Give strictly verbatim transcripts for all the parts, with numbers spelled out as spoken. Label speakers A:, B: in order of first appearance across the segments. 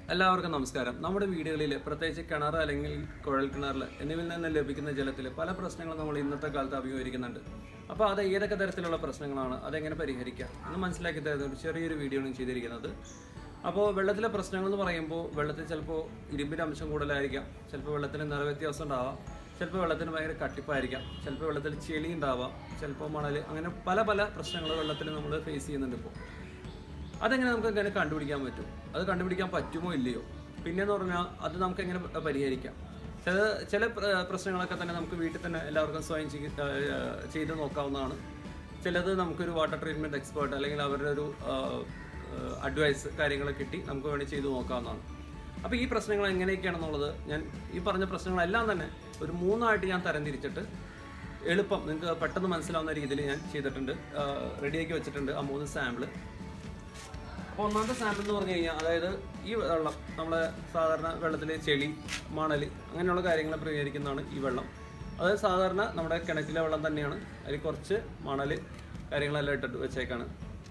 A: എല്ലാവർക്കും നമസ്കാരം. നമ്മുടെ വീടുകളിൽ പ്രത്യേകിച്ച് കിണർ അല്ലെങ്കിൽ കുഴൽ കിണറിൽ എന്നിവയിൽ നിന്ന് ലഭിക്കുന്ന ജലത്തിൽ പല പ്രശ്നങ്ങളും നമ്മൾ ഇന്നത്തെ കാലത്ത് അഭിമുഖീകരിക്കുന്നുണ്ട്. അപ്പോൾ അത് ഏതൊക്കെ തരത്തിലുള്ള പ്രശ്നങ്ങളാണ്, അതെങ്ങനെ പരിഹരിക്കാം എന്ന് മനസ്സിലാക്കി തരുന്ന ഒരു ചെറിയൊരു വീഡിയോ ആണ് ചെയ്തിരിക്കുന്നത്. അപ്പോൾ വെള്ളത്തിലെ പ്രശ്നങ്ങൾ എന്ന് പറയുമ്പോൾ വെള്ളത്തിൽ ചിലപ്പോൾ ഇരുമ്പിൻ്റെ അംശം കൂടുതലായിരിക്കാം, ചിലപ്പോൾ വെള്ളത്തിന് നിറവ്യത്യാസം ഉണ്ടാവാം, ചിലപ്പോൾ വെള്ളത്തിന് ഭയങ്കര കട്ടിപ്പായിരിക്കാം, ചിലപ്പോൾ വെള്ളത്തിൽ ചെളി ഉണ്ടാവാം, ചിലപ്പോൾ മണൽ, അങ്ങനെ പല പല പ്രശ്നങ്ങൾ വെള്ളത്തിൽ നമ്മൾ ഫേസ് ചെയ്യുന്നുണ്ട്. ഇപ്പോൾ അതെങ്ങനെ നമുക്ക് എങ്ങനെ കണ്ടുപിടിക്കാൻ പറ്റും, അത് കണ്ടുപിടിക്കാൻ പറ്റുമോ ഇല്ലയോ, പിന്നെയെന്ന് പറഞ്ഞാൽ അത് നമുക്ക് എങ്ങനെ പരിഹരിക്കാം. ചില ചില പ്രശ്നങ്ങളൊക്കെ തന്നെ നമുക്ക് വീട്ടിൽ തന്നെ എല്ലാവർക്കും സ്വയം ചെയ്ത് നോക്കാവുന്നതാണ്. ചിലത് നമുക്കൊരു വാട്ടർ ട്രീറ്റ്മെൻറ്റ് എക്സ്പേർട്ട് അല്ലെങ്കിൽ അവരുടെ ഒരു അഡ്വൈസ് കാര്യങ്ങൾ കിട്ടി നമുക്ക് വേണ്ടി ചെയ്ത് നോക്കാവുന്നതാണ്. അപ്പോൾ ഈ പ്രശ്നങ്ങൾ എങ്ങനെയൊക്കെയാണെന്നുള്ളത് ഞാൻ ഈ പറഞ്ഞ പ്രശ്നങ്ങളെല്ലാം തന്നെ ഒരു മൂന്നായിട്ട് ഞാൻ തരംതിരിച്ചിട്ട് എളുപ്പം നിങ്ങൾക്ക് പെട്ടെന്ന് മനസ്സിലാവുന്ന രീതിയിൽ ഞാൻ ചെയ്തിട്ടുണ്ട്, റെഡിയാക്കി വെച്ചിട്ടുണ്ട് ആ മൂന്ന് സാമ്പിൾ. അപ്പോൾ ഒന്നാമത്തെ സാമ്പിൾ എന്ന് പറഞ്ഞു കഴിഞ്ഞാൽ, അതായത് ഈ വെള്ളം നമ്മളെ സാധാരണ വെള്ളത്തിൽ ചെളി, മണൽ അങ്ങനെയുള്ള കാര്യങ്ങൾ പരിഹരിക്കുന്നതാണ് ഈ വെള്ളം. അത് സാധാരണ നമ്മുടെ കിണറ്റിലെ വെള്ളം തന്നെയാണ്, അതിൽ കുറച്ച് മണൽ കാര്യങ്ങളെല്ലാം ഇട്ടിട്ട് വെച്ചേക്കാണ്.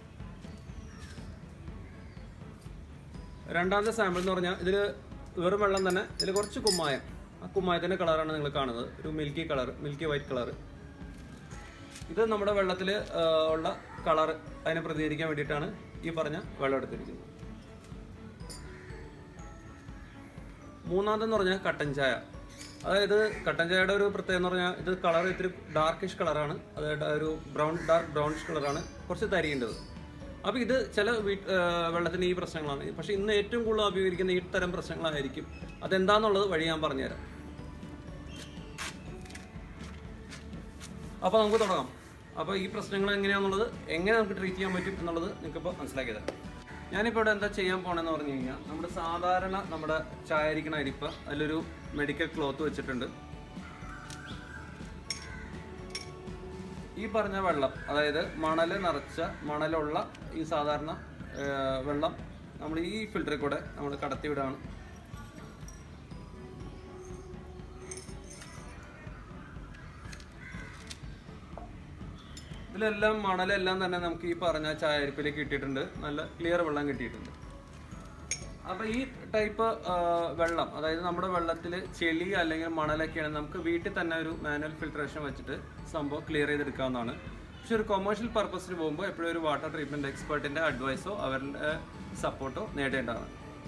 A: രണ്ടാമത്തെ സാമ്പിൾ എന്ന് പറഞ്ഞാൽ ഇതിൽ വെറും വെള്ളം തന്നെ, ഇതിൽ കുറച്ച് കുമ്മായം, ആ കുമ്മായത്തിൻ്റെ കളറാണ് നിങ്ങൾ കാണുന്നത്, ഒരു milky colour, milky white colour. ഇത് നമ്മുടെ വെള്ളത്തിൽ ഉള്ള കളർ അതിനെ പ്രതികരിക്കാൻ വേണ്ടിയിട്ടാണ് ഈ പറഞ്ഞ വെള്ളം എടുത്തിരിക്കുന്നത്. മൂന്നാമതെന്ന് പറഞ്ഞാൽ കട്ടൻ ചായ. അതായത് കട്ടൻ ചായയുടെ ഒരു പ്രത്യേകത എന്ന് പറഞ്ഞാൽ ഇത് കളർ ഇത്തിരി ഡാർക്കിഷ് കളറാണ്, അതായത് ഒരു ബ്രൗൺ ഡാർക്ക് ബ്രൗണിഷ് കളറാണ്, കുറച്ച് തരിയേണ്ടത്. അപ്പോൾ ഇത് ചില വീട്ട് വെള്ളത്തിന് ഈ പ്രശ്നങ്ങളാണ്, പക്ഷേ ഇന്ന് ഏറ്റവും കൂടുതൽ അഭിമുഖീകരിക്കുന്ന ഈ തരം പ്രശ്നങ്ങളായിരിക്കും. അതെന്താണെന്നുള്ളത് വഴി ഞാൻ പറഞ്ഞുതരാം. അപ്പോൾ നമുക്ക് തുടങ്ങാം. അപ്പോൾ ഈ പ്രശ്നങ്ങൾ എങ്ങനെയാണെന്നുള്ളത്, എങ്ങനെ നമുക്ക് ട്രീറ്റ് ചെയ്യാൻ പറ്റും എന്നുള്ളത് നിങ്ങൾക്കിപ്പോൾ മനസ്സിലാക്കി തരാം. ഞാനിപ്പോൾ ഇവിടെ എന്താ ചെയ്യാൻ പോകണമെന്ന് പറഞ്ഞു കഴിഞ്ഞാൽ, നമ്മുടെ സാധാരണ നമ്മുടെ ചായ അരിക്കണ അരിപ്പ അതിലൊരു മെഡിക്കൽ ക്ലോത്ത് വെച്ചിട്ടുണ്ട്. ഈ പറഞ്ഞ വെള്ളം, അതായത് മണൽ നിറച്ച മണലുള്ള ഈ സാധാരണ വെള്ളം നമ്മൾ ഈ ഫിൽറ്ററിൽ കൂടെ നമ്മൾ കടത്തിവിടാണ്. ഇതിലെല്ലാം മണലെല്ലാം തന്നെ നമുക്ക് ഈ പറഞ്ഞ ചായ അരിപ്പിലേക്ക് കിട്ടിയിട്ടുണ്ട്, നല്ല ക്ലിയർ വെള്ളം കിട്ടിയിട്ടുണ്ട്. അപ്പോൾ ഈ ടൈപ്പ് വെള്ളം, അതായത് നമ്മുടെ വെള്ളത്തിൽ ചെളി അല്ലെങ്കിൽ മണലൊക്കെയാണ് നമുക്ക് വീട്ടിൽ തന്നെ ഒരു മാനുവൽ ഫിൽട്രേഷൻ വെച്ചിട്ട് സംഭവം ക്ലിയർ ചെയ്തെടുക്കാവുന്നതാണ്. പക്ഷെ ഒരു കൊമേഴ്ഷ്യൽ പർപ്പസിന് പോകുമ്പോൾ എപ്പോഴും ഒരു വാട്ടർ ട്രീറ്റ്മെൻറ്റ് എക്സ്പേർട്ടിൻ്റെ അഡ്വൈസോ അവരുടെ സപ്പോർട്ടോ നേടേണ്ടതാണ്.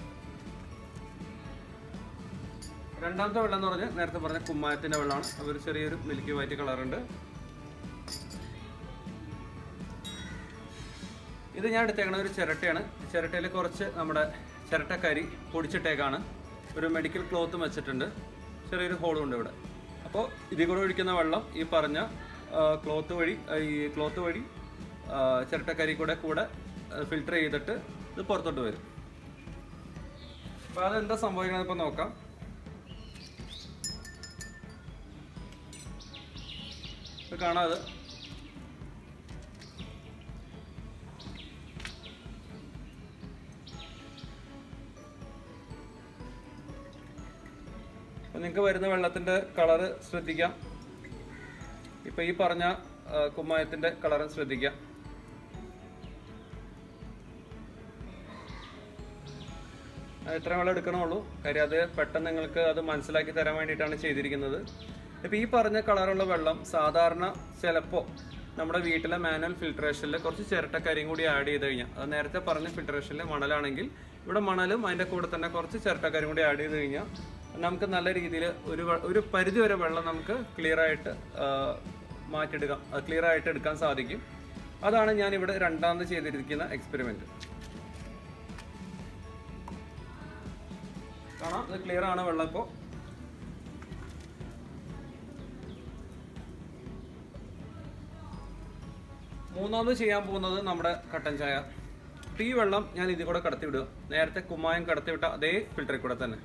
A: രണ്ടാമത്തെ വെള്ളം എന്ന് പറഞ്ഞാൽ നേരത്തെ പറഞ്ഞ കുമ്മായത്തിൻ്റെ വെള്ളമാണ്, അതൊരു ചെറിയൊരു മിൽക്കി വൈറ്റ് കളറുണ്ട്. ഇത് ഞാൻ എടുത്തേക്കണ ഒരു ചിരട്ടയാണ്, ചിരട്ടയിൽ കുറച്ച് നമ്മുടെ ചിരട്ടക്കരി പൊടിച്ചിട്ടേക്കാണ്, ഒരു മെഡിക്കൽ ക്ലോത്തും വെച്ചിട്ടുണ്ട്, ചെറിയൊരു ഹോളും ഉണ്ട് ഇവിടെ. അപ്പോൾ ഇതിൽ കൂടെ ഒഴിക്കുന്ന വെള്ളം ഈ പറഞ്ഞ ക്ലോത്ത് വഴി ഈ ക്ലോത്ത് വഴി ചിരട്ടക്കരി കൂടെ കൂടെ ഫിൽറ്റർ ചെയ്തിട്ട് ഇത് പുറത്തോട്ട് വരും. അപ്പോൾ അതെന്താ സംഭവിക്കുന്നത് ഇപ്പോൾ നോക്കാം. ഇത് കാണാതെ നിങ്ങൾക്ക് വരുന്ന വെള്ളത്തിൻ്റെ കളറ് ശ്രദ്ധിക്കാം. ഇപ്പം ഈ പറഞ്ഞ കുമ്മായത്തിൻ്റെ കളറും ശ്രദ്ധിക്കാം. ഇത്രയും വെള്ളം എടുക്കണമുള്ളൂ, കാര്യം അത് പെട്ടെന്ന് നിങ്ങൾക്ക് അത് മനസ്സിലാക്കി തരാൻ വേണ്ടിയിട്ടാണ് ചെയ്തിരിക്കുന്നത്. ഇപ്പം ഈ പറഞ്ഞ കളറുള്ള വെള്ളം സാധാരണ ചിലപ്പോൾ നമ്മുടെ വീട്ടിലെ മാനുവൽ ഫിൽട്രേഷനിൽ കുറച്ച് ചിരട്ടക്കരിയും കൂടി ആഡ് ചെയ്ത് കഴിഞ്ഞാൽ, അത് നേരത്തെ പറഞ്ഞ ഫിൽട്രേഷനിൽ മണലാണെങ്കിൽ ഇവിടെ മണലും അതിൻ്റെ കൂടെ തന്നെ കുറച്ച് ചിരട്ടക്കരിയും കൂടി ആഡ് ചെയ്ത് കഴിഞ്ഞാൽ നമുക്ക് നല്ല രീതിയിൽ ഒരു ഒരു പരിധി വരെ വെള്ളം നമുക്ക് ക്ലിയറായിട്ട് മാറ്റിയെടുക്കാം, അത് ക്ലിയർ ആയിട്ട് എടുക്കാൻ സാധിക്കും. അതാണ് ഞാനിവിടെ രണ്ടാമത് ചെയ്തിരിക്കുന്ന എക്സ്പെരിമെൻറ്റ്. കാണാം, ഇത് ക്ലിയർ ആണ് വെള്ളം. ഇപ്പോൾ മൂന്നാമത് ചെയ്യാൻ പോകുന്നത് നമ്മുടെ കട്ടൻ ചായ. ഈ വെള്ളം ഞാൻ ഇതിൽ കൂടെ കടത്തി വിടുക, നേരത്തെ കുമ്മായം കടത്തി വിട്ട അതേ ഫിൽറ്ററിൽ കൂടെ തന്നെ.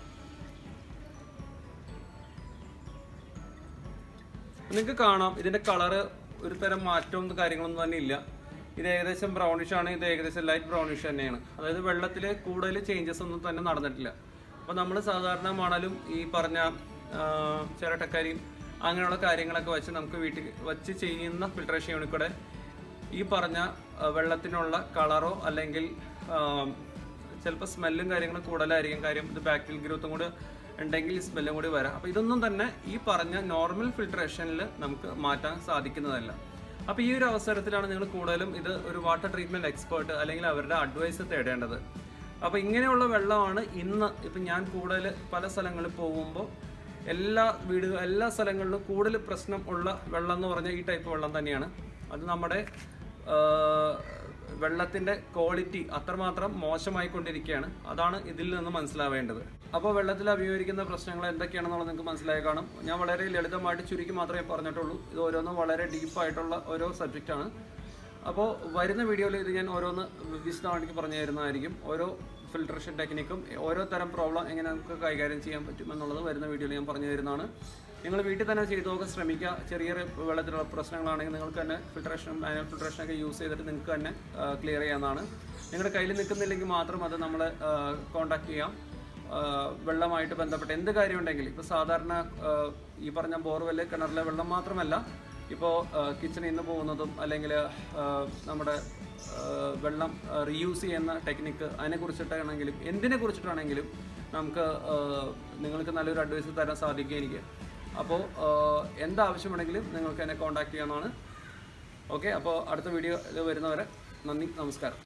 A: നിങ്ങൾക്ക് കാണാം ഇതിൻ്റെ കളറ് ഒരു തരം മാറ്റവും കാര്യങ്ങളൊന്നും തന്നെ ഇല്ല. ഇത് ഏകദേശം ബ്രൗണിഷ് ആണ്, ഇത് ഏകദേശം ലൈറ്റ് ബ്രൗണിഷ് തന്നെയാണ്. അതായത് വെള്ളത്തിൽ കൂടുതൽ ചേഞ്ചസ് ഒന്നും തന്നെ നടന്നിട്ടില്ല. അപ്പോൾ നമ്മൾ സാധാരണ മണലും ഈ പറഞ്ഞ ചിരട്ടക്കരിയും അങ്ങനെയുള്ള കാര്യങ്ങളൊക്കെ വെച്ച് നമുക്ക് വീട്ടിൽ വച്ച് ചെയ്യുന്ന ഫിൽട്രേഷൻ യൂണിറ്റ് കൂടെ ഈ പറഞ്ഞ വെള്ളത്തിനുള്ള കളറോ അല്ലെങ്കിൽ ചിലപ്പോൾ സ്മെല്ലും കാര്യങ്ങളും കൂടുതലായിരിക്കും. കാര്യം ഇത് ബാക്ടീരിയൽ ഗ്രോത്തും കൂടി ഉണ്ടെങ്കിൽ സ്മെല്ലും കൂടി വരാം. അപ്പോൾ ഇതൊന്നും തന്നെ ഈ പറഞ്ഞ നോർമൽ ഫിൽട്രേഷനിൽ നമുക്ക് മാറ്റാൻ സാധിക്കുന്നതല്ല. അപ്പോൾ ഈ ഒരു അവസരത്തിലാണ് നിങ്ങൾ കൂടുതലും ഇത് ഒരു വാട്ടർ ട്രീറ്റ്മെൻറ്റ് എക്സ്പേർട്ട് അല്ലെങ്കിൽ അവരുടെ അഡ്വൈസ് തേടേണ്ടത്. അപ്പോൾ ഇങ്ങനെയുള്ള വെള്ളമാണ് ഇന്ന് ഇപ്പം ഞാൻ കൂടുതൽ പല സ്ഥലങ്ങളിൽ പോകുമ്പോൾ എല്ലാ വീട് എല്ലാ സ്ഥലങ്ങളിലും കൂടുതൽ പ്രശ്നം ഉള്ള വെള്ളം എന്ന് പറഞ്ഞാൽ ഈ ടൈപ്പ് വെള്ളം തന്നെയാണ്. അത് നമ്മുടെ വെള്ളത്തിൻ്റെ ക്വാളിറ്റി അത്രമാത്രം മോശമായിക്കൊണ്ടിരിക്കുകയാണ്. അതാണ് ഇതിൽ നിന്ന് മനസ്സിലാവേണ്ടത്. അപ്പോൾ വെള്ളത്തിൽ അഭിമുഖീകരിക്കുന്ന പ്രശ്നങ്ങൾ എന്തൊക്കെയാണെന്നുള്ളത് നിങ്ങൾക്ക് മനസ്സിലായി കാണും. ഞാൻ വളരെ ലളിതമായിട്ട് ചുരുക്കി മാത്രമേ പറഞ്ഞിട്ടുള്ളൂ. ഇത് ഓരോന്നും വളരെ ഡീപ്പായിട്ടുള്ള ഓരോ സബ്ജക്റ്റാണ്. അപ്പോൾ വരുന്ന വീഡിയോയിൽ ഇത് ഞാൻ ഓരോന്ന് വിശദമായിട്ട് പറഞ്ഞു തരുന്നതായിരിക്കും. ഓരോ ഫിൽട്രേഷൻ ടെക്നിക്കും ഓരോ തരം പ്രോബ്ലം എങ്ങനെ നമുക്ക് കൈകാര്യം ചെയ്യാൻ പറ്റും എന്നുള്ളത് വരുന്ന വീഡിയോയിൽ ഞാൻ പറഞ്ഞു തരുന്നതാണ്. നിങ്ങൾ വീട്ടിൽ തന്നെ ചെയ്തു നോക്കാൻ ശ്രമിക്കുക. ചെറിയ വെള്ളത്തിലുള്ള പ്രശ്നങ്ങളാണെങ്കിൽ നിങ്ങൾക്ക് തന്നെ ഫിൽട്രേഷനും മാനുവൽ ഫിൽട്രേഷനൊക്കെ യൂസ് ചെയ്തിട്ട് നിങ്ങൾക്ക് തന്നെ ക്ലിയർ ചെയ്യാവുന്നതാണ്. നിങ്ങളുടെ കയ്യിൽ നിൽക്കുന്നില്ലെങ്കിൽ മാത്രം അത് നമ്മളെ കോൺടാക്ട് ചെയ്യാം. വെള്ളമായിട്ട് ബന്ധപ്പെട്ട് എന്ത് കാര്യമുണ്ടെങ്കിലും ഇപ്പോൾ സാധാരണ ഈ പറഞ്ഞ ബോർവെല്ല് കിണറിലെ വെള്ളം മാത്രമല്ല, ഇപ്പോൾ കിച്ചണിൽ നിന്ന് പോകുന്നതും അല്ലെങ്കിൽ നമ്മുടെ വെള്ളം റീയൂസ് ചെയ്യുന്ന ടെക്നിക്ക് അതിനെക്കുറിച്ചിട്ടാണെങ്കിലും എന്തിനെ കുറിച്ചിട്ടാണെങ്കിലും നമുക്ക് നിങ്ങൾക്ക് നല്ലൊരു അഡ്വൈസ് തരാൻ സാധിക്കും എനിക്ക്. അപ്പോൾ എന്താവശ്യമുണ്ടെങ്കിലും നിങ്ങൾക്ക് എന്നെ കോൺടാക്ട് ചെയ്യാവുന്നതാണ്. ഓക്കെ, അപ്പോൾ അടുത്ത വീഡിയോ വരുന്നവരെ നന്ദി, നമസ്കാരം.